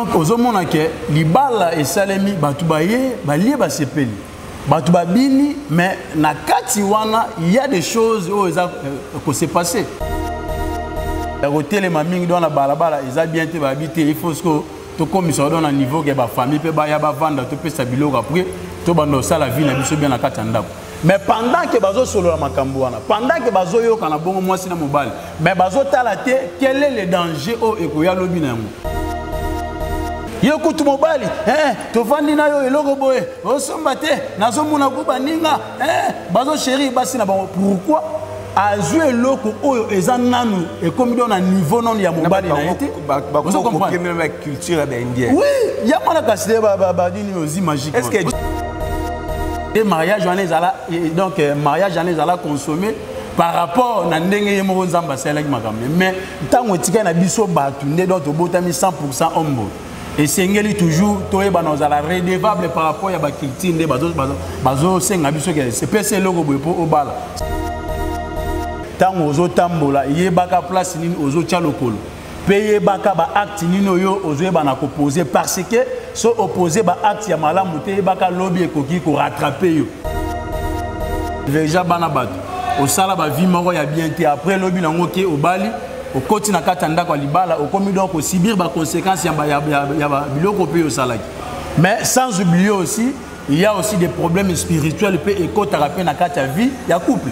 Donc ozomona ke libala esalemi batu baye balie basepeli batu babini mais na kati wana il y a des choses qui s'est passé. La hôtel mingi dans la balabala eza bien te babité il faut que to comme ça dans un niveau que ba famille pe ba ya ba vendre to pe sabilo après to bando ça la vie na biso bien na kati ndako. Mais pendant que bazo solo la makambo wana pendant que bazo yo kana bongo mwasi na mobile mais bazo tala te quel est le danger o ekoya lobi na yango. Yo kutu mobali to vandi na yo eloko boye osomba te nazo mona ko baninga bazo chéri basi na bango pourquoi a joué loko oyo ezananu et comme dans un niveau non ya mobali na été vous comprenez même la culture indienne. Oui il y a pas la casse ba dini aux magique. Est-ce que les mariages donc mariage années à la consommer par rapport na ndenge yemo nzamba sala ki makambe mais tango tika na biso batu nde donc botami 100% ombo. Et c'est toujours redevable par rapport à la culture de bazo senga biso ke c'est PC logo boy pour obala tango ozo tambola yebaka place nini ozo tia lokolo payer baka ba acte nini yo ozo ba na proposer parce que so opposer ba acte ya malamu te baka lobby ekoki ko rattraper yo déjà bana batu au sala ba vie moko ya bien te après lobby nango ke obali au côté na katanda kwa libala au commis donc au subir ba conséquences ya biloko pe au salaki. Mais sans oublier aussi il y a aussi des problèmes spirituels pe eko thérapie na kata vie ya couple.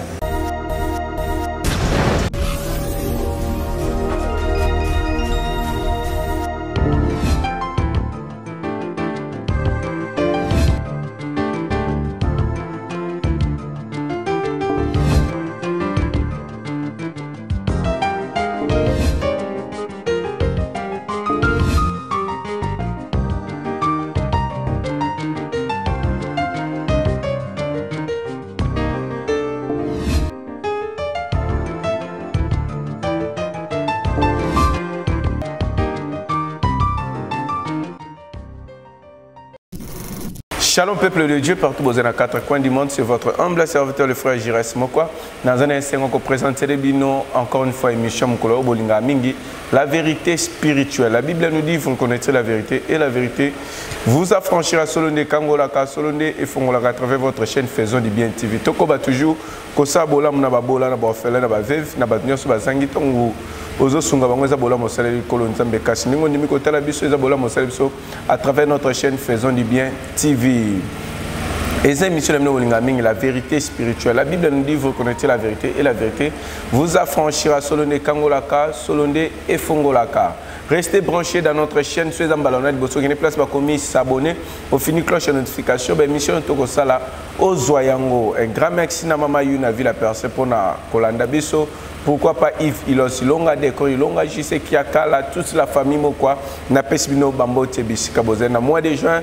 Shalom peuple de Dieu, partout vous êtes dans 4 coins du monde, c'est votre humble serviteur le frère Jires Mokwa. Dans un instant, on va présenter les binos, encore une fois, émission Mokolo Bolinga Mingi, la vérité spirituelle. La Bible nous dit, vous connaîtrez la vérité et la vérité vous affranchira Solonde Kangolaka, Solonde et Fongolaka à travers votre chaîne Faisons du Bien TV. Toko ba toujours, Kosa Bola, Mnababola, Nabafela, Nabavev, Nabatnios, Bazangi, Tongo. Ozo sunga bangoza bola mosala likolo nzambe kasi ningo ndimi kotala biso eza bola mosala biso à travers notre chaîne Faisons du Bien TV. Et c'est émission la vérité spirituelle. La Bible nous dit vous connaissez la vérité et la vérité vous affranchira Solonde Kangolaka, Solonde et Fongolaka. Restez branchés dans notre chaîne sur les emballonnades. Si vous avez place pour s'abonner, au fini cloche de notification. L'émission Toko Sala au Zoyango. Un grand merci à Mama Yuna Villa Perse pour na Kolanda Biso. Pourquoi pas Yves Ilos, Longa Deko, Longa JC Kiakala, toute la famille Mokwa, na Pesbino Bambo Tebisika Bozen. Au mois de juin,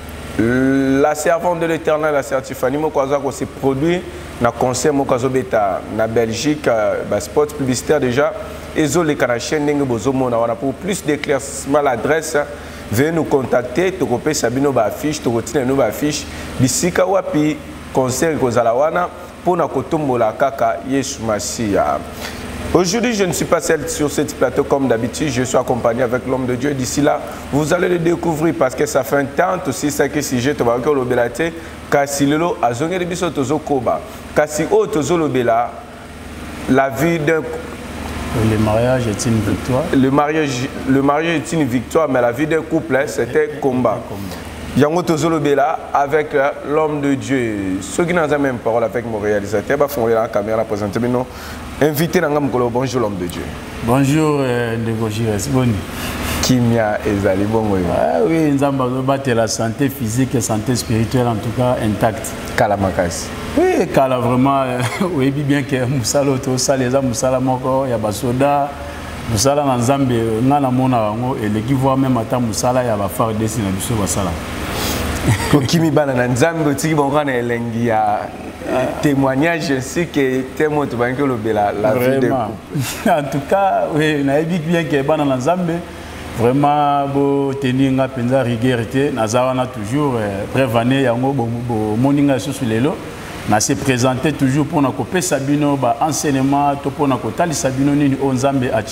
la servante de l'Éternel, la certifiée Mokwaza, s'est produit dans le concert Mokwazo Beta, na Belgique, spot publicitaire déjà. Et les Canadiens, pour plus d'éclaircissement, l'adresse, veuillez nous contacter, tu peux sabino ba affiche, tu retiens nos affiches, bisika wapi concert kozalawana pour na kotombola kaka Yesu Masia. Aujourd'hui, je ne suis pas seul sur ce plateau comme d'habitude, je suis accompagné avec l'homme de Dieu. D'ici là, vous allez le découvrir parce que ça fait un temps aussi ça que si je te vois encore le belate, kasi lelo azongeli biso tozo koba, kasi o tozo le bela, la vie d'un le mariage est une victoire. Le mariage est une victoire, mais la vie d'un couple, c'était combat. Yango Tozolo Bela avec l'homme de Dieu. Ceux qui n'ont pas même parole avec mon réalisateur, bah font la caméra présenter maintenant. Invité dans Gamkolo, bonjour l'homme de Dieu. Bonjour Ndego Jires, boni. Kimia ezali bongo. Ah oui, nous avons battu la santé physique et santé spirituelle en tout cas intacte. Kalamakasi. Oui, Kala vraiment, oui bien que Moussala to saleza Moussala moko ya basoda. Moussala na Nzambe ngana mona wango et l'équipe voit même ata Moussala ya ba faire dessin na biso basala. Ko kimi bana na Nzambe tiki bonga na elengi ya témoignage ainsi que témoin to banke lo bela la vie de couple. En tout cas, oui, na bien que bana na Nzambe vraiment bo tenir nga penza rigueur nazawana toujours prévaner yango bo moninga sur lelo. Na se présenter toujours pour na kopé sabino ba enseignement to pour na kotali sabino nini onzambe atie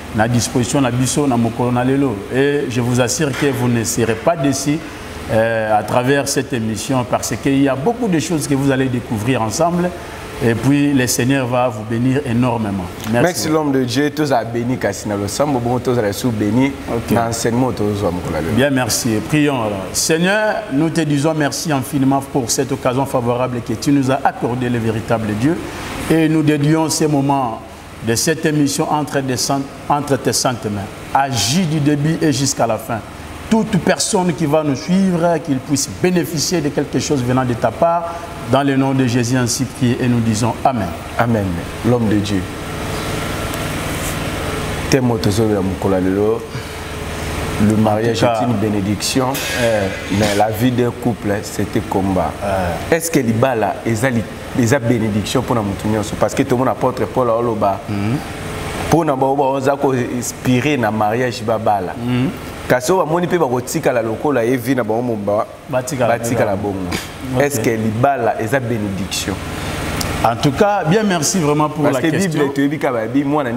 à disposition na biso na mokolo na lelo. Et je vous assure que vous ne serez pas déçus à travers cette émission parce qu'il y a beaucoup de choses que vous allez découvrir ensemble. Et puis le Seigneur va vous bénir énormément. Merci l'homme de Dieu. Tous à béni Kassina le Sambo, bon tous à sous béni. L'enseignement tous à bien, merci. Prions alors. Seigneur, nous te disons merci infiniment pour cette occasion favorable que tu nous as accordé, le véritable Dieu. Et nous dédions ces moments de cette émission entre tes saintes mains. Agis du début et jusqu'à la fin. Toute personne qui va nous suivre, qu'il puisse bénéficier de quelque chose venant de ta part, dans le nom de Jésus ainsi prié, et nous disons Amen. Amen. L'homme de Dieu. Le mariage est une bénédiction, mais la vie d'un couple, c'était combat. Est-ce que l'ibala est une bénédiction pour nous? Parce que tout le monde apporte Paul à l'oba. Pour nous inspirer dans le mariage, est-ce que l'ibala est une bénédiction? En tout cas, bien merci vraiment pour la question. Parce que la Bible, moi,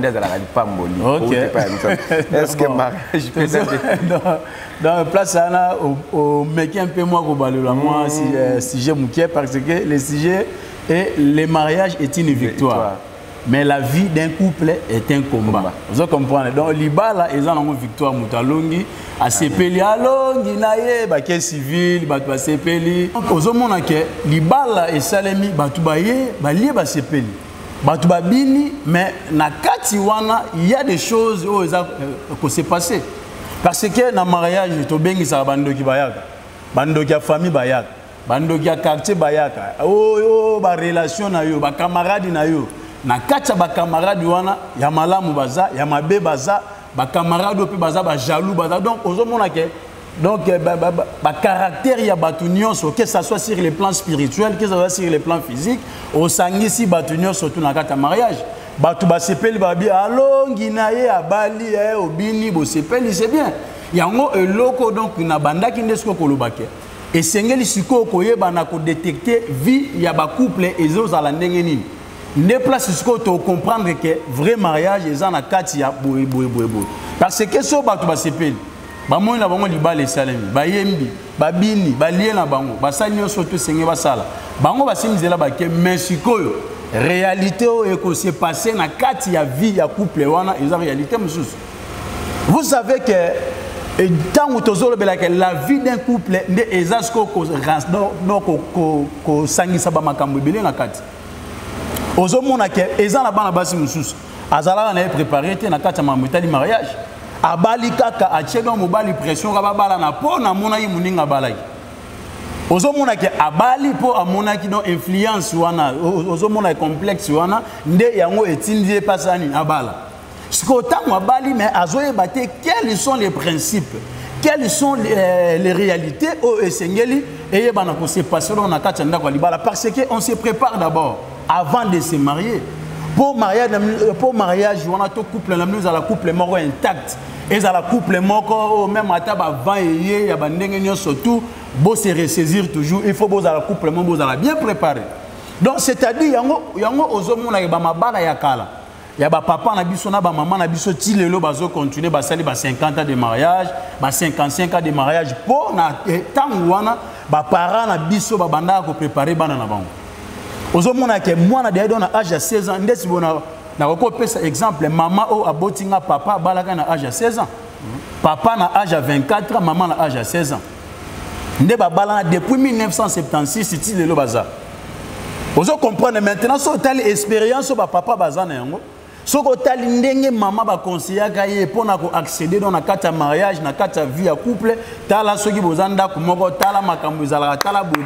est-ce que mariage peut être... Dans la place, au mec un peu moins moi, sujet mouquet, parce que le sujet est le mariage est une victoire. Mais la vie d'un couple est un combat. Vous comprenez? Donc, l'ibala, ils ont une victoire moutalongi, à sepeli, alongi, naye, baké civil, batba sepeli. Aux hommes, l'ibala et salemi, batubaye, balie, ba sepeli. Batuba bini, mais na katiwana, il y a des choses qui s'est passé. Parce que dans le mariage, tu as bengi sa bando ki bayaka, bando ki famille bayaka, bando ki quartier bayaka. Oh, ba relation na yo, ba camarade na yo. Na kacha ba camarade wana ya malamu baza ya mabe baza ba camarade ope baza ba jaloux baza donc ozomona ke donc ba caractère ya batunion que ça soit sur le plan spirituel que ça soit sur le plan physique au sangisi batunion surtout na kata mariage batu ba sepeli babi alongi na ye abali obini bo sepeli c'est bien yango eloko donc na bandaki ndesko kolobake et sengeli siko koyeba na ko détecter vie ya ba couple ezozala ndenge nini. Ne place ce que tu comprendre que vrai mariage est en akatia boy. Parce que so ba tu ba sepeli. Ba mo na bango libale salemi, ba yembi, ba bini, ba lié na bango, ba sanyo soto senge ba sala. Bango ba simizela ba ke mesikoyo. Réalité o eko se passer na katia vie ya couple wana, ils ont réalité mususu. Vous savez que tant où tozolo bela que la vie d'un couple ne ezasko ko sangisa ba makambo belé na kati. Ozomona ke eza na bana basi mususu azala na préparé te na kati ya mamutali mariage abali kaka achega mobali pression ka babala na po na mona yi muninga balaki ozomona ke abali po amona ki don influence wana ozomona complexe wana nde yango etindie pasani abala siko tango abali mais azoye baté quels sont les principes quelles sont les réalités au esengeli et bana ko se passer na kati ya ndako libala parce que on se prépare d'abord avant de se marier. Pour mariage, on a tout couple, nous avons couple mort intact. Et la couple mort, même à table avant et il y a des surtout, beau se ressaisir toujours. Il faut que la couple mort bien préparé. Donc, c'est-à-dire, il y a aux hommes qui ont bala yakala. Il y a papa na biso na maman na biso ti lelo bazo continuer basali ba 50 ans de mariage, ba 55 ans de mariage pour na temps wana ba parents na biso ba banda ko préparer bana na bango. Ozomona ke mwana de na âge de 16 ans ndesi bona na ko pesa exemple maman o abotinga papa balaka na âge de 16 ans papa na âge de 24 ans maman na âge de 16 ans nde ba balana depuis 1976 ti lelo baza ozo comprendre maintenant so tali expérience ba papa baza na yango soko tali ndenge maman ba conseiller ka ye pona ko accéder dans na kata mariage na kata vie ya couple tala soki bozanda ko moko tala makambo ezala tala bo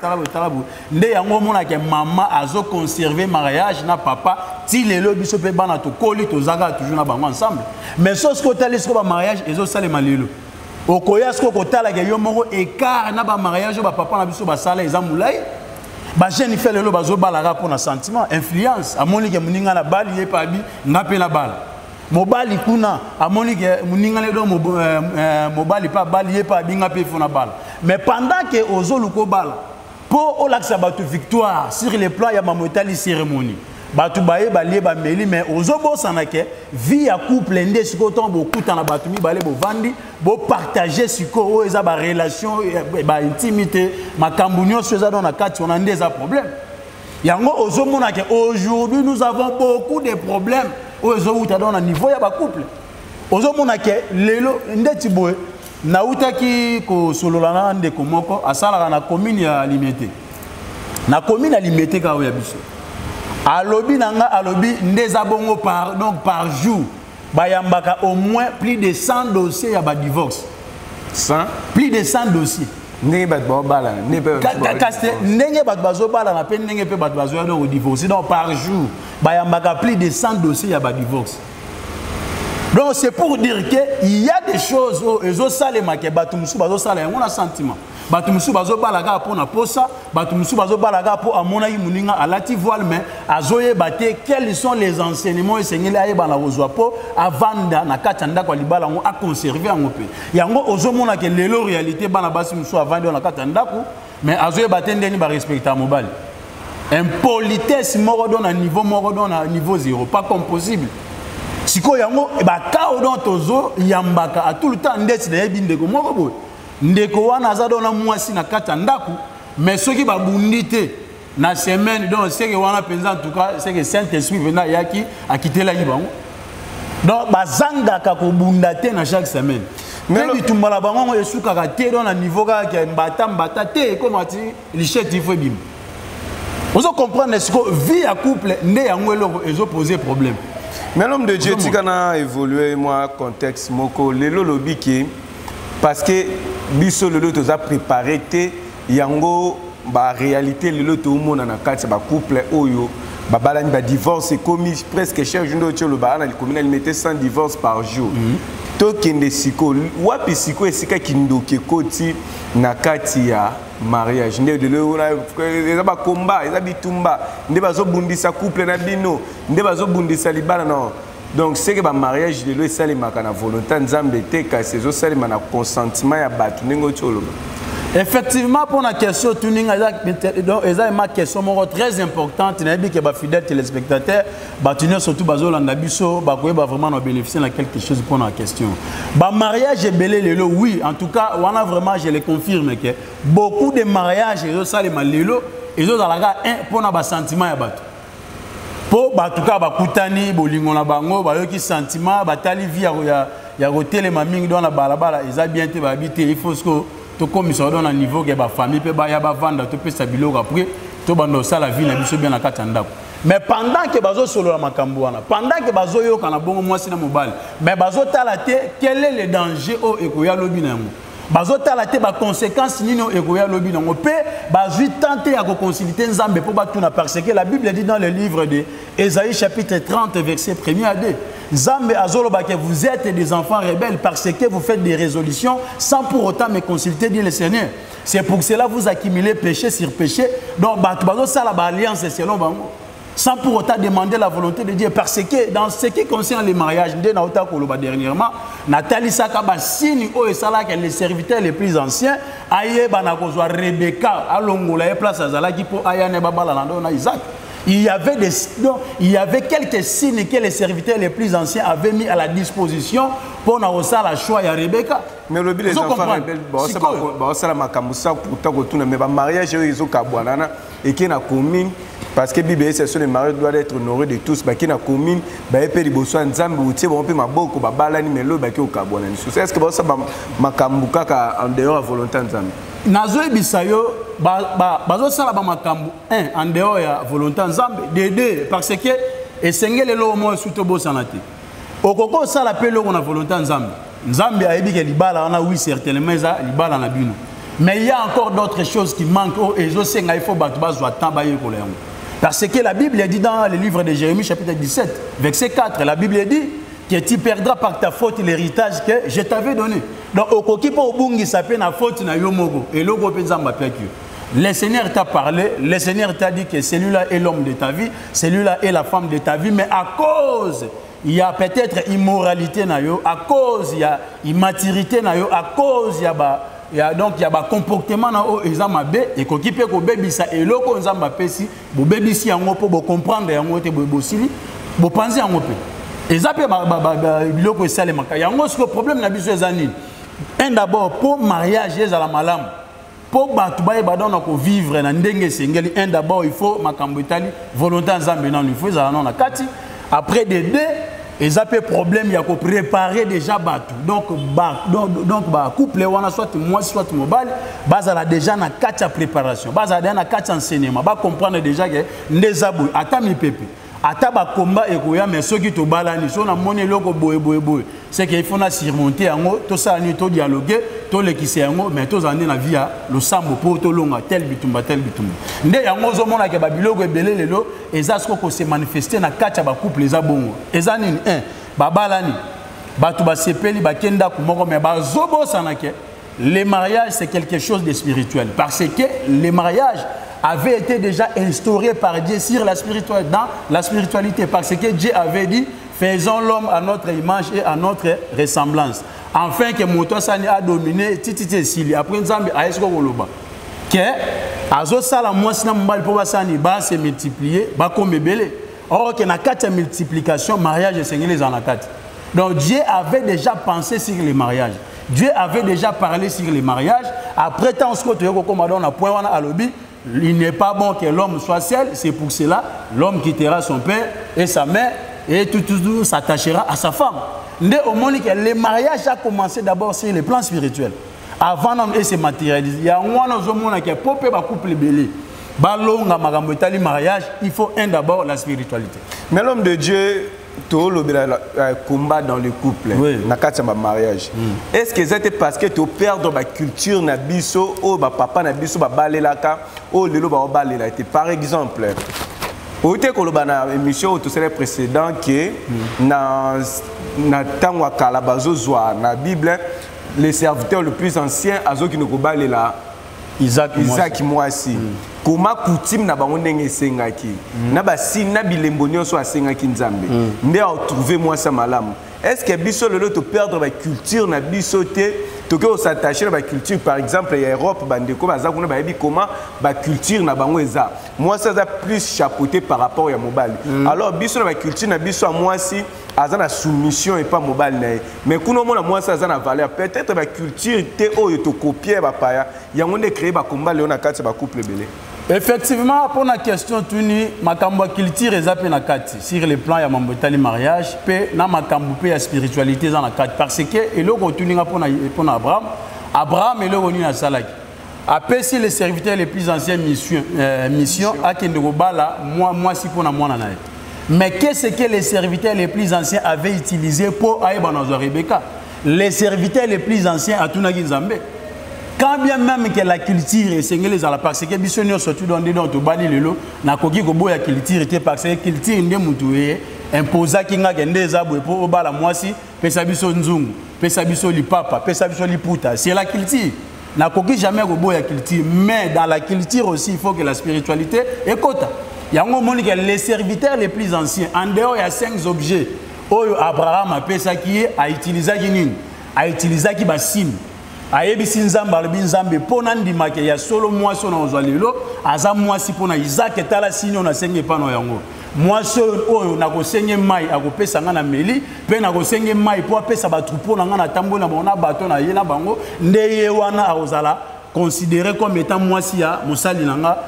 nde yango mona ke maman azo conserver mariage na papa ti lelo biso pe bana to koli to zaka toujours na bango ensemble mais soko tali soko ba mariage ezo salema lelo okoya soko tala ke yo moko écart na ba mariage ba papa na biso ba sala ezamulai ba jeune fait le bazo balara pour na sentiment influence amoni ke muninga na bali ye pa bi ngape na bala mobali kuna amoni ke muninga le do mobali pa bali ye pa bi ngape fona bala mais pendant que ozoluko bala pour olaxa batu victoire sur les plans ya mamotali cérémonie batu baye balie ba meli mais ozobo sanake vie ya couple ndé siko ton beaucoup dans la batu mi balé bo vandi bo partager siko o eza ba relation ba intimité makambu nyonso eza dans na kati on a ndeza problème yango ozomona ke aujourd'hui nous avons beaucoup de problèmes ozobuta dans na niveau ya ba couple ozomona ke lelo ndeti boye na utaki ko sololana ndeko moko asala na commune ya Limité na commune ya Limité ka ya biso alobi nanga alobi ndeza bongo par jour bayambaka au moins plus de 100 dossiers ya ba divorce 100 plus de 100 dossiers ndenge bat ba bala ndenge bat bazo bala na pe ndenge pe bat bazo ya donc divorce donc par jour bayambaka plus de 100 dossiers ya ba divorce. Donc c'est pour dire que il y a des choses où ezo salema ke batu musu bazo sala yango na sentiment batu musu bazo balaga po na posa batu musu bazo balaga po amona yi muninga alati voile mais azoye baté quels sont les enseignements esengeli ayeba na ozwa po avanda na katanda kwa libala ngo a conserver en pe yango ozomona ke lelo réalité bana basi musu avanda na katanda ko mais azoye baté ndeni ba respecter mobile impolitesse moko don na niveau 0 pas comme possible. Siko yango ba ka odon tozo yambaka à tout le temps ndeti na yebi ndeko moko boy ndeko wana azado na mwasi na kata ndaku mais soki ba bundite na semaine donc c'est que wana penza en tout cas c'est que Saint-Esprit vena yaki akitela yibango donc bazanga ka ko bundate na chaque semaine mais bitumbala bango esuka ka te dans na niveau ka mbata te comme ati lichette il faut bim ozo comprendre siko vie à couple nde yango eloko ezo poser problème. Mais l'homme de Dieu, tu as évolué, moi, contexte, moko, lelo lobiki, parce que biso lelo tu as préparé, yango, ba réalité lelo tout le monde en a quatre, ba couple oyo, ba balani ba divorce, commis presque cher, je ne sais pas, le commune elle mettait 100 divorces par jour. To kende siko, wapi siko esika kindoke koti na kati ya mariage. Nde de lelo eza ba combat, eza bitumba, nde bazo bundisa couple na bino, nde bazo bundisa libala non. Donc c'est que ba mariage lelo esalema kana volonté nzambe te ka sezo salema na consentement ya batu ndenge tsholo. Effectivement, pour la question, c'est une question très importante. Il y a des fidèles téléspectateurs, surtout vraiment bénéficier de quelque chose pour la question. Le mariage est belé, oui, en tout cas, on a vraiment, je le confirme, que beaucoup de mariages, ils ont pour un sentiment. Pour en tout cas, bakutani, bolingo na bango, bayoki sentiment, batali vie ya hôtel maming dans la balabala, ils ont bien été habité, il faut que to comme ça dans un niveau que ba famille peut ba ya ba vendre to peut stabilo après to bando ça la vie na biso bien na katanda. Mais pendant que bazo solo la makambo wana, pendant que bazo yo kana bongo mwasi na mobile, mais bazo talate quel est le danger au ekoya lobi na ngo. Bazo talate ba conséquences nino ekoya lobi na ngo pe bazo tenter à concilier nzambe pour batuna parce que la Bible dit dans le livre de Ésaïe chapitre 30 verset 1er à 2. Zambe azoloba que vous êtes des enfants rebelles parce que vous faites des résolutions sans pour autant me consulter, dit le Seigneur. C'est pour cela que vous accumulez péché sur péché. Donc, ça la alliance selon bango. Sans pour autant demander la volonté de Dieu. Parce que dans ce qui concerne les mariages, dernièrement, Nathalie Sakaba signe les serviteurs les plus anciens, Rebecca, Alongola, place à Zalaki pour Ayane Babalandona Isaac. Il y avait quelques signes que les serviteurs les plus anciens avaient mis à la disposition pour la choix de Rebecca. Mais le les enfants rebelles, ça mais mariage ils ont et qui na commune parce que Bible c'est sur les mariages doivent être honorés de tous qui na commune ba epé liboso nzambe outie bon pe maboko ba balani melo ba ki okabwana ni est-ce que ça makambuka ka en dehors volonté nzambe nazo bisayo bazo sala ba makambu en dehors ya volonté nzambe de deux parce que esengele lo mo sutobo sanate okoko sala pe lo na volonté nzambe nzambe ayebi ke libala wana oui certainement za libala na bino mais il y a encore d'autres choses qui manquent et je sais qu'il faut battre temps parce que la Bible dit dans le livre de Jérémie chapitre 17 verset 4 la Bible dit que tu perdras par ta faute l'héritage que je t'avais donné. Donc au kokipo obungi sapé na faute na yomogo et logo penzamba piakio. Le Seigneur t'a parlé, le Seigneur t'a dit que celui-là est l'homme de ta vie, celui-là est la femme de ta vie, mais à cause il y a peut-être immoralité na yo, à cause il y a immaturité na yo, à cause il y a donc il y a un comportement na o ezama be et ko kipe ko bebisa eloko nzamba pesi bo bebisi yango po bo comprendre yango te bo bosili bo penser yango pe ezape biloko esale maka yango ce problème na biso ezani un d'abord pour mariage ezala malamu pour batu baye badona ko vivre na ndenge sengeli un d'abord il faut makambo etali volonté nzambe na il faut ezala na kati après des deux et ça peut problème il y a qu'on préparer déjà batu donc couple wana soit moi soit mobile base la déjà na quatre préparation base la na quatre enseignement ba comprendre déjà que ndezabu ata mi pepe ata ba combat ekoya mais ceux qui to balani so na moni loko boye c'est qu'il faut na surmonter yango to ça ni to dialoguer to lekise yango mais to zande na via le sambo pour to longa tel bitumba nde yango zo mona ke ba biloko ebele lelo eza ce ko se manifester na kacha ba couple eza bongo eza nini ba balani batu ba sepeli ba kenda ku moko mais ba zobo sanake le mariage c'est quelque chose de spirituel parce que le mariage avait été déjà instauré par Dieu sur la spiritualité, dans la spiritualité parce que Dieu avait dit faisons l'homme à notre image et à notre ressemblance afin que moto sani a dominé titité sili après nzambe a esko koloba que azo sala mwasi na mbali po basani ba se multiplier ba komebele or que na kati multiplication mariage sengeli za na kati donc Dieu avait déjà pensé sur le mariage Dieu avait déjà parlé sur le mariage après tant ce que tu ko komado na point wana alobi il n'est pas bon que l'homme soit seul, c'est pour cela l'homme quittera son père et sa mère et tout s'attachera à sa femme. Le mariage a commencé d'abord sur le plan spirituel. Avant d'être se matérialiser, il y a un couple belé. Mariage, il faut d'abord la spiritualité. Mais l'homme de Dieu, tout le combat dans le couple, dans le mariage. Est-ce que c'est parce que tu perds la culture na biso ou papa na biso ba balé la ka ou lelo ba balé la été par exemple au té ko lobana émission tout c'est précédent que na tangwa kala bazo zwa na Bible les serviteurs le plus ancien azo qui ne ko balé la Isaac Mwasi. Comment coutume na bango ndenge sengaki na basi na bilembo nyonso asengaki nzambe nde a trouvé moi ça malamu. Est-ce que biso lelo to perdre la culture na biso te to que s'attacher à la culture par exemple en Europe bandeko baza kuna ba yebi comment ba culture na bango eza moi ça a plus chapeauté par rapport à mobile alors biso na ba culture na biso moi si azana soumission et pas mobile mais kuno mona moi ça azana valeur peut-être la culture te o to copier ba paya yango ne créer ba combat leona kati ba couple belé. Effectivement, pour la question tuni, makambo culture est zappé na kati sur le plan ya mambotali mariage, pe na makambo pe ya spiritualité dans la kati parce que elo ko tuni nga pour Abraham elo ni na salaki. Après si les serviteurs les plus anciens mission akende ko bala moi si pour na mwana na. Mais qu'est-ce que les serviteurs les plus anciens avaient utilisé pour aïba na Rebecca? Les serviteurs les plus anciens à Tunagi Nzambe. Quand bien même que la culture est singulée parce que bisonio surtout dans des dons to bali lelo na koki ko boya culture était parce que culture ndé mutué imposa kinga kende zabwe po bala mwasi pesa biso nzungu pesa biso lipapa pesa biso liputa c'est la culture na koki jamais ko boya culture mais dans la culture aussi il faut que la spiritualité écoute yango moni que les serviteurs les plus anciens en dehors il y a 5 objets oyo Abraham a pesa qui a utilisé kinini a utilisé ki basine ayebisi nzambe alobi nzambe pona ndima ke ya solo mwasi na ozwa lelo aza mwasi pona Isaac etala sinyo na senge pano yango mwasi oyo na kosenge mai akopesa nga na meli pe na kosenge mai po apesa ba troupeau na nga na tambo na bona bato na ye na bango nde ye wana akozala considéré comme étant mwasi ya mosali na nga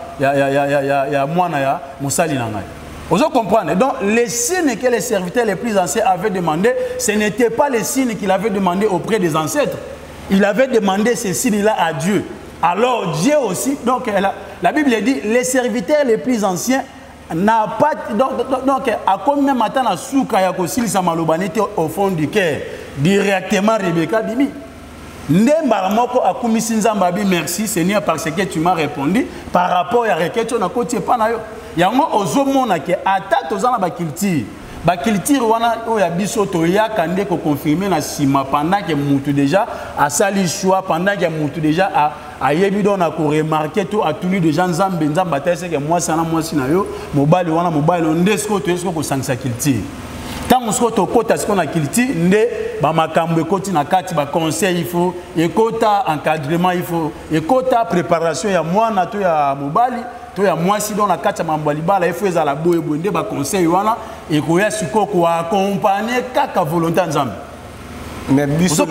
ya mwana ya mosali na nga. Vous comprenez? Donc, les signes que les serviteurs les plus anciens avaient demandé, ce n'étaient pas les signes qu'il avait demandé auprès des ancêtres. Il avait demandé ces signes-là à Dieu. Alors Dieu aussi, donc la Bible dit, les serviteurs les plus anciens n'a pas, donc à combien matin la souka ya kosil samalobanete au fond du cœur, directement Rebecca Bibi. Ndemba moko akumisi nzamba bi merci Seigneur parce que tu m'as répondu par rapport à requête na kotie pa na yo. Yango ozomona ke ata tozana ba culture. Ba culture wana oya biso to ya kande ko confirmer na sima pendant que mutu déjà a sali choix pendant que mutu déjà a yebi don na ko remarquer to a tulu de gens nzambe nzamba tese que moi sana moi sina yo mobali wana mobali ndesko to esko ko sangisa culture. Tant on se to kota ce qu'on a culture nde ba makambo ekoti na kati ba conseil il faut ekota encadrement il faut ekota préparation ya mwana to ya mobali to ya mwasi dans na kati ya mambo libala il faut ezala boye bonde ba conseil wana ekoya sikoko accompagner kaka volonté nzambe. Mais biso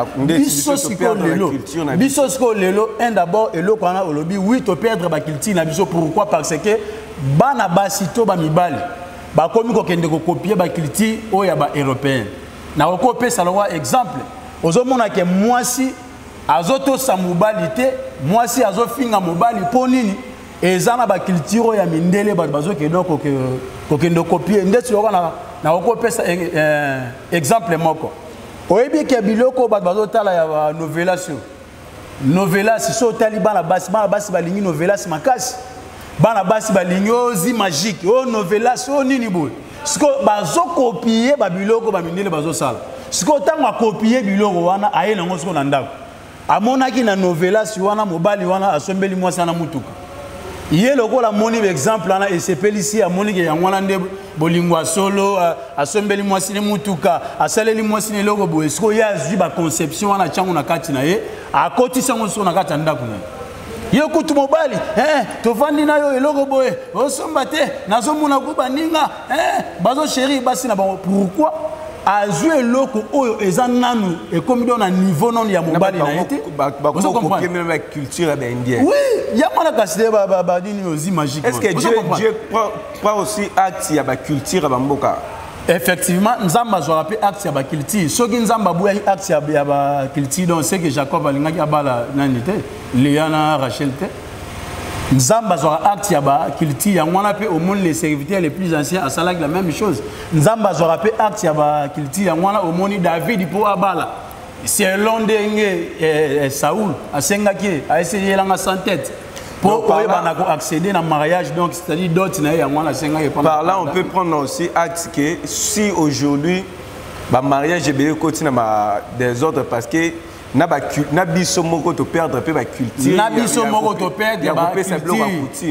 lelo un d'abord eloko wana olobi oui to perdre ba culture na biso pourquoi parce que bana basi to ba mibali ba komi ko kende ko copier ba culture o ya ba européen na ko pesa lo exemple ozomona ke mwasi azoto sa mobali te mwasi azofinga mobali po nini ezana ba culture ya mindele ba bazo ke donc ko kende copier ndeti lo na ko pesa exemple moko. Oyebi ke biloko bat bazo tala ya novelas so tali bana basi balingi novelas makasi bana basi balingi ozi magique o novelas o nini boy siko bazo copier ba biloko ba mindele bazo sala siko tanga copier biloko wana aye nango siko na ndako amonaki na novelas wana mobali wana asombeli mwasi na mutuka ye lokola moni exemple ana esepeli ici amoni ke yangwana nde bolingwa solo asombeli mwasi ne mutuka asaleli mwasi ne loko boye siko ya zwi ba conception wana changu na kati na ye akotisa ngo siko na kati ndako na ye kutu mobali tovandi na yo eloko boye osomba te nazomuna kuba ninga bazo chéri basi na ba pourquoi azwe loko oyo eza nanu ekomi do na niveau non ya mobali na été bazo copier même la culture indienne. Oui, ya mwana kaside ba dini ozi magique. Est-ce que Dieu prend aussi acte ya ba culture ba mboka? Effectivement, nzamba zo rappelé acte ya ba culture. Soki nzamba buya acte ya ba culture donc c'est que Jacob alingaki abala nani te, Léana Rachel te. Nzamba zo acte ya ba culture ya mwana pe au monde les serviteurs les plus anciens à salak la même chose. Nzamba zo rappelé acte ya ba culture ya mwana au monde David pour abala. C'est l'ondenge Saoul a sengaki a essayé la sans tête pour accéder à un mariage donc c'est-à-dire d'autres na ya mwana sengaki. Par là on peut prendre aussi acte que si aujourd'hui ba mariage est côté na des autres parce que na biso moko to perdre pe ba culture na biso moko to perdre ba culture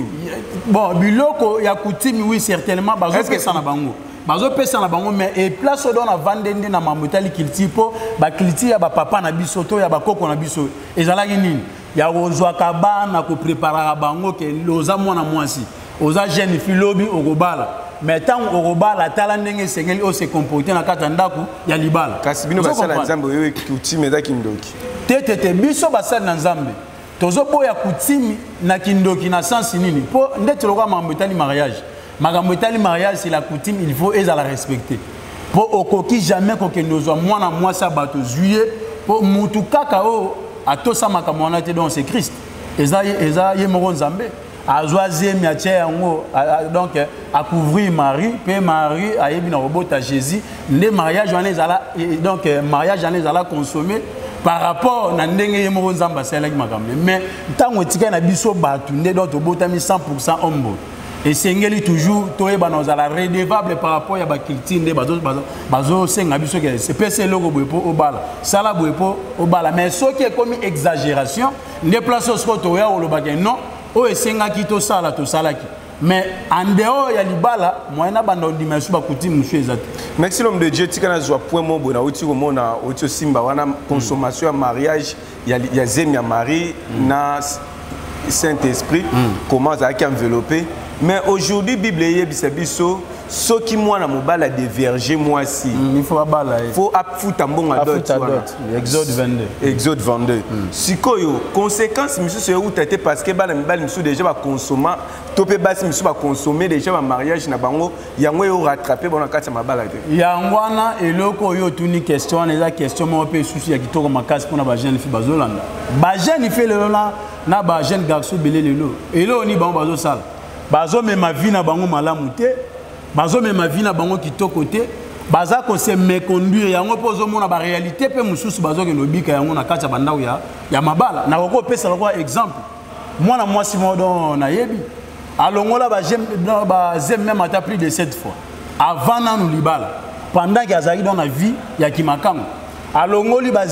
bon biloko ya coutume oui certainement bazo pesa na bango bazo pesa na bango mais et place on a vendende na mamotali culture po ba culture ya ba papa na biso to ya ba koko na biso ezalaki nini ya ozwa kabana ko préparer bango ke loza mwana mwasi oza jeune filobi okobala mais tant okobala tala ndenge sengeli o se comporter na kata ndako ya libala kasi bino basala nzambe oyo coutume za kindoki tete biso basala na nzambe tozo boya coutume na kindoki na sens nini po ndete loka mamotali mariage makambo etali mariage c'est la coutume il faut la respecter po okoki jamais kokende ozwa mwana mwasi bato juillet po mutu kaka o atosa makambo wana te donc c'est Christ eza ye moko nzambe azwa zemi atia yango donc a couvrir Marie pe Marie ayebi na robota Jésus nde mariage wana ezala donc mariage wana ezala consommé par rapport na ndenge ye moko nzambe asalaki makambo mais ntango etika na biso bato nde donc tobotami 100% hombo et sengeli toujours toyeba na ozala redevable par rapport ya ba culture nde bazo senga biso ke c'est pese loko boye po obala sala boye po obala mais soki ekomi exagération nde place osko toya olobaka non o esengaki to salaki mais en dehors ya libala moyena banda dimension ba coutume musu ezate. Merci l'homme de Dieu tikana zwa point mo bona uti ko mona uti simba wana consommation ya mariage ya zemi ya Marie na Saint-Esprit comment ça a enveloppé. Mais aujourd'hui, la Bible est biso ce qui moi na mobala de verger moi si. Il faut abala. Il faut apfuta mbonga dot. Exode 22. Exode 22. Sikoyo conséquence monsieur c'est où t'étais parce que bala mibali monsieur déjà va consommer topé basi monsieur va consommer déjà un mariage na bango yango yo rattraper bona kati ya mabala te. Yangwana eloko yo tuni question na question mo pe souci ya kitoko makasi pona ba jeune fille bazolanda. Ba jeune fille lelo na ba jeune garçon belé lelo. Elo ni bango bazo sala. Bazo me ma vie na bango malamu te bazo me ma vie na bango kitoko te baza ko se méconduire yango pozo mona ba réalité pe mususu bazo ke lobika yango na kati ya bandao ya mabala na ko pesa ko exemple mwana mwasi modo na yebi alongola ba j'aime même ata plus de 7 fois avant nanu libala pendant que azali dans la vie ya kimakango alongoli ba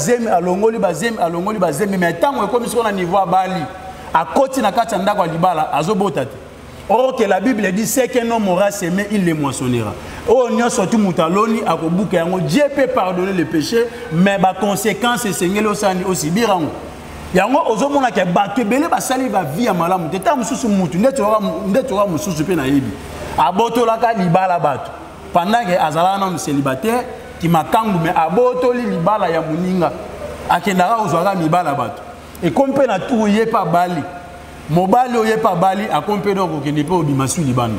zemi mais tango ekomi siko na niveau bali akoti na kati ya ndako libala azobota te. Or que la Bible dit c'est qu'un homme aura semé, il le moissonnera. Oh, nous surtout Moutaloni, à Kobuka, Dieu peut pardonner les péchés, mais les conséquences, c'est aussi bien. Yango ozomona ke bato belé basali va vie ya malamu teta mususu mutu ndeto mususu pe na yebi abotolaka libala bato pendant que azala na célibataire qui makangu mais abotoli libala ya muninga akendaka ozwaka mibala bato et kompe na tout ye pa bali mobali oye pa bali akompe donc okende pe obimasu libanda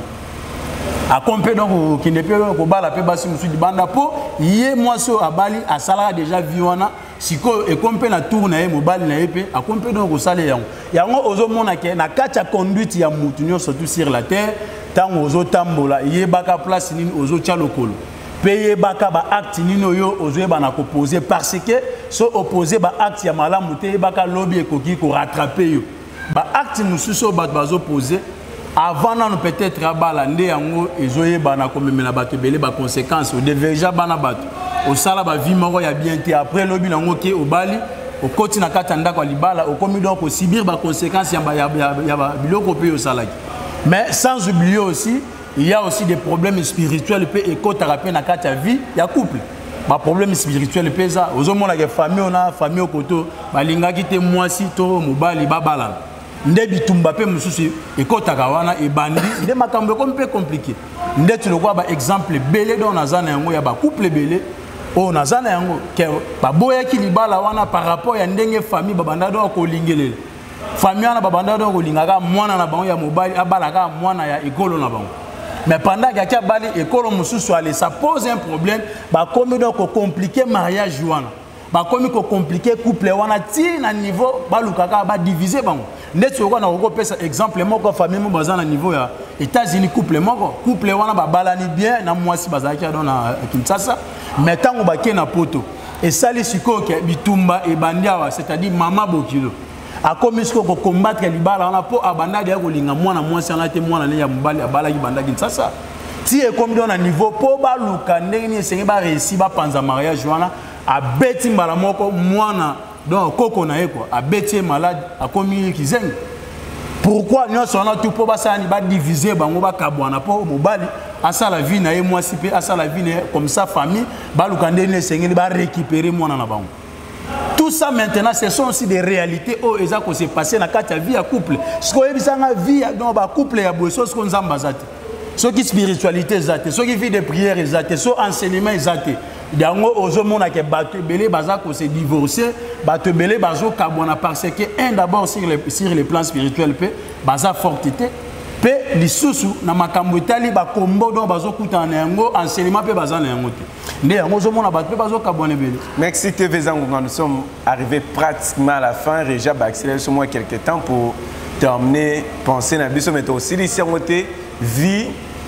akompe donc okende pe ko bala pe basi musu libanda po ye mwaso abali asala déjà vie wana siko e kompe na tour na ye mobali na ye pe akompe donc osale yango ozomona ke na kati ya conduite ya mutu nyo surtout sur la terre tango ozotambola ye baka place nini ozotia lokolo pe ye baka ba acte nini oyo ozoyeba na ko poser parce que so opposer ba acte ya malamu te baka lobby ekoki ko rattraper yo ba acte mususu bato bazo poser avant non peut-être abala nde yango ezoyeba na komemela bato belé ba conséquences o déjà bana bato au sala ba vie moko ya bien te après lobby nango ke obali au koti na katanda kwa libala au komi donc subir ba conséquences ya biloko pe au salaki mais sans oublier aussi il y a aussi des problèmes spirituels pe ekota rapé na kati ya vie ya couple ba problème spirituel pe ça ozomona ke famille ona famille okoto balingaki te mwasi to mobali babala nde bitumba pe mususu ekotaka wana ebandi nde makambo ko mpe compliqué nde tu le vois ba exemple belé dans nazana yango ya ba couple belé o nazana yango ke ba boyaki libala wana par rapport ya ndenge famille babanda do ko lingelele famille wana babanda do ko lingaka mwana na bango ya mobali abalaka mwana ya ekolo na bango mais pendant qu'il y a bali ekolo mususu ale ça pose un problème ba komi donc compliquer mariage wana ba komi ko compliquer couple wana ti na niveau balukaka ba diviser bango ndeti okona okopesa exemple moko famille mo bazana niveau ya États-Unis couple wana ba balani bien na mwasi bazaki don na Kinshasa mais tango ba ke na poto et sali siko ke bitumba e bandiawa c'est-à-dire mama bokilo akomi siko ko combattre libala wana po abanda dia ko linga mwana mwasi ana te mwana ne ya mbali abala ki banda Kinshasa ti e komi don na niveau po baluka ndenge ni senge ba réussir ba panza mariage wana abeti mbala moko mwana donc koko na quoi a bêté malade a commis kizeng pourquoi nous sommes tout pour basani ba diviser bango ba kabwana po mobali asa la vie na ye moi si pe asa la vie comme ça famille ba lukande ne sengeli ba récupérer mwana na bango tout ça maintenant ce sont aussi des réalités oh eza ko se passer na kati ya vie ya couple ce ko yebisanga vie donc ba couple ya boso ce ko nzamba zate ce qui spiritualité zate ce qui vie de prière zate ce enseignement zate yango ozomona ke bato belé baza ko se divorcer bato belé bazo kabona parce que un d'abord sur les plans spirituels pe baza fortité pe lisusu na makambo etali ba kombo donc bazo kutana yango enseignement pe baza na yango te nde yango ozomona bato pe bazo kabona belé. Merci TV Zangonga, nous sommes arrivés pratiquement à la fin. Déjà ba accélérer sur moi quelques temps pour terminer penser na biso mais aussi li sermoté vie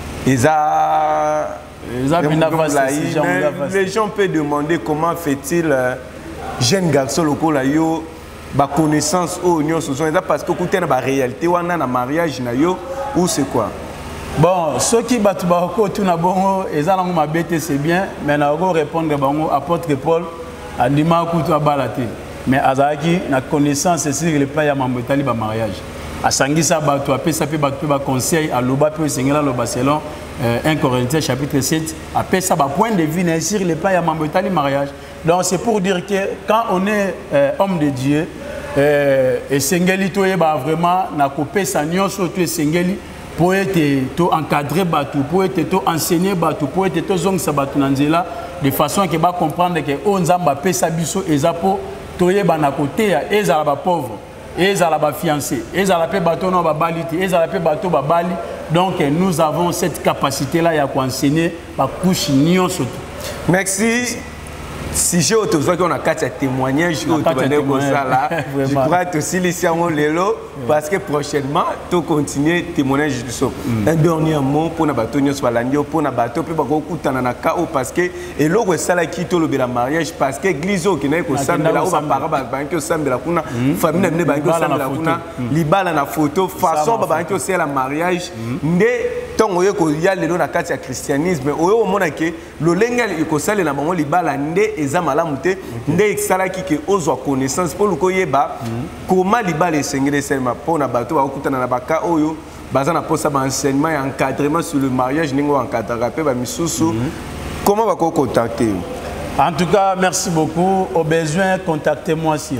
les gens peuvent demander comment fait-il jeune garçon local là yo ba connaissance au union souvent parce que côté na ba réalité wana na mariage na yo ou c'est quoi bon ceux qui battu ba ko tout na bongo ezala ngoma bête c'est bien mais na go répondre bango apôtre Paul andima kutu abalate mais azaki na connaissance sur le plan ya mambetali ba mariage asangisa bato apesa pe bato ba conseil aloba pe sengela loba selon 1 Corinthiens chapitre 7 apesa ba point de vue sur le plan ya mambetali mariage. Donc c'est pour dire que quand on est homme de Dieu et sengeli to yeba vraiment na kopesa nyonso to sengeli pour être to encadrer bato pour être to enseigner bato pour être to zongsa bato na nzela de façon que ba comprendre que o nzamba pesa biso ezapo to yeba na côté ya ezala ba pauvre ezala ba fiancé ezala pe bato no ba baliti ezala pe bato ba bali. Donc nous avons cette capacité là ya enseigner ba couche nyonso. Merci. Si j'ai autorisé qu'on a quatre témoignages, je crois que aussi les lelo parce que prochainement tu continuer témoignage du so. Un dernier mot pour na bato nyonso balandio pour na bato pe ba ko kutana na ka parce que et loko sala ki to lobela mariage parce que église qui na ko sambela o ba para ba banki o sambela kuna famille na banki o sambela kuna libala na photo façon ba banki o sala mariage nde tongo yeko ya lelo na kati ya christianisme oyo omona ke lolenga ko sala na bango libala nde eza malamu te nde exalaki ke ozwa connaissance pour luko yeba comment libala esengele selma pona bato ba okutana na baka oyo bazana posa ba enseignement et encadrement sur le mariage ningo encadrer pe ba misusu comment va contacter? En tout cas, merci beaucoup. Au besoin, contactez-moi sur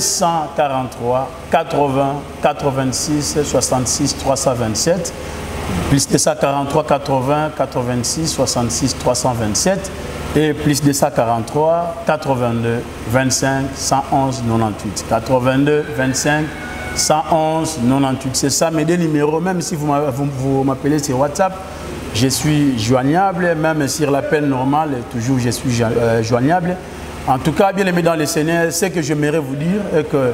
243 80 86 66 327. Plus de ça, 43 80 86 66 327. Et plus de ça, 43 82 25 111 98. 82 25 111 98. C'est ça mes deux numéros. Même si vous m'appelez sur WhatsApp, je suis joignable. Même sur l'appel normal, toujours je suis joignable. En tout cas, bien aimé dans les Seigneurs, ce que j'aimerais vous dire est que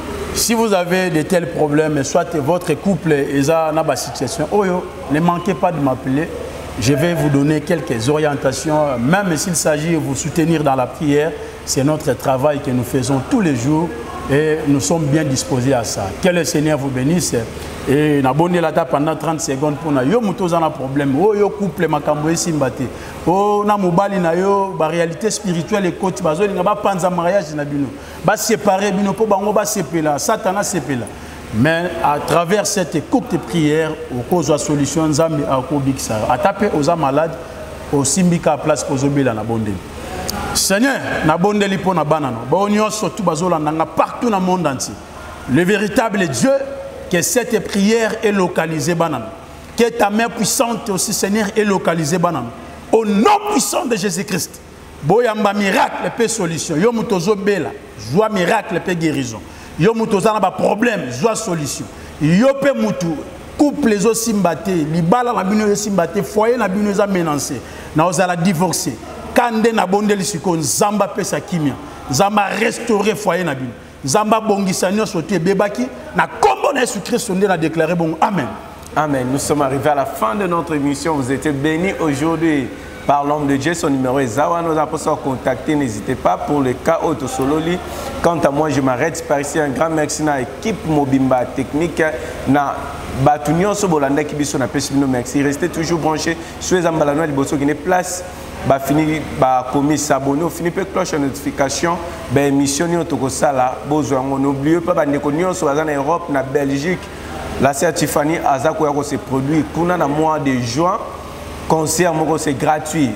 si vous avez de tels problèmes, soit votre couple est dans une situation, ne manquez pas de m'appeler. Je vais vous donner quelques orientations, même s'il s'agit de vous soutenir dans la prière. C'est notre travail que nous faisons tous les jours et nous sommes bien disposés à ça. Que le Seigneur vous bénisse. Et n'abonnez la table pendant 30 secondes pour nous. Yo muto zana problème. Yo couple makambo esimbate. Na mobali na yo ba réalité spirituelle et côté bazo linga ba panza mariage na bino. Ba séparer bino po bango ba sepela. Satana sepela. Mais à travers cette courte prière, au cause de la solution, Nzambi a kobiksa. A taper aux malades, au simbika place pozobela na bonde. Seigneur, na bonde lipo na banano. Ba onyo surtout bazola nanga partout dans le monde entier. Le véritable Dieu, que cette prière est localisée banano. Que ta main puissante aussi, Seigneur, est localisée banano. Au nom puissant de Jésus-Christ. Boyamba miracle et solution. Yo mutozo bela, joie miracle et guérison. Yo mutoza na ba problème, joie solution. Yo pe mutu couple les simbate, libala na bino simbate, foyer na bino za menacé, na ozala divorcer. Kande na bondeli siko nzamba pesa kimia. Nzamba restaurer foyer na bino. Nzamba bongisa nyonso te bebaki na kombo na Jésus Christ on a déclaré bon amen. Amen. Nous sommes arrivés à la fin de notre émission. Vous êtes bénis aujourd'hui par l'homme de Dieu. Son numéro est Zawa. Nos apôtres contacter. N'hésitez pas pour le cas Auto Sololi. Quant à moi, je m'arrête par ici. Un grand merci à l'équipe Mobimba Technique. Na Batunion Sobolanda qui biso na pesino merci. Restez toujours branchés sur les emballements de Bosso qui n'est place. Ba fini ba commis s'abonner au fini pe cloche de notification ba émission ni otoko sala besoin on n'oublie pas ba ndeko nyonso baza na Europe na Belgique. La sœur Tiffany Azako yako se produit kuna na mois de juin. Concert moko c'est gratuit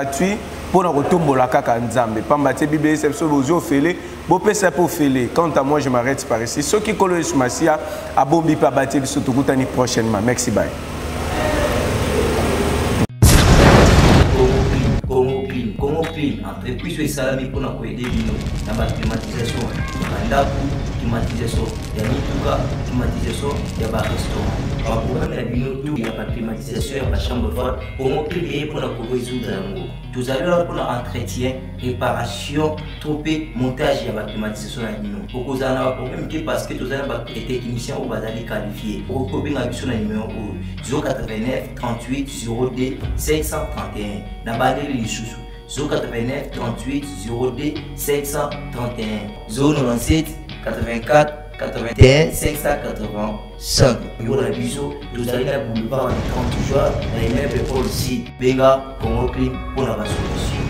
pour nous retomber la kaka nzambe pamba te bible c'est so bozo fele bo pesa pour fele. Quant à moi je m'arrête par ici ceux qui collent sur Masia abombi pa baté biso tokutani prochainement. Merci bye. Congo Clean, entreprise et salami pour nous aider dans la climatisation, climatisation, il y a Mituka, climatisation, il y a un restaurant. Pour il y a la climatisation, il y a la chambre froide. Congo Clean pour nous résoudre l'amour. Tout à l'heure pour l'entretien, réparation, tropé, montage, il y a la climatisation. Pour que vous ayez un problème, parce que vous avez des techniciens qui sont qualifiés. Pour que vous ayez un numéro 089 38 02 531. N'abandonnez les sous. 089 38 02 531 097 84 81 585. Pour la biseau, vous allez la boulevard en 30 jours, dans les mêmes Paul aussi. Benga, Congo Clean pour la solution.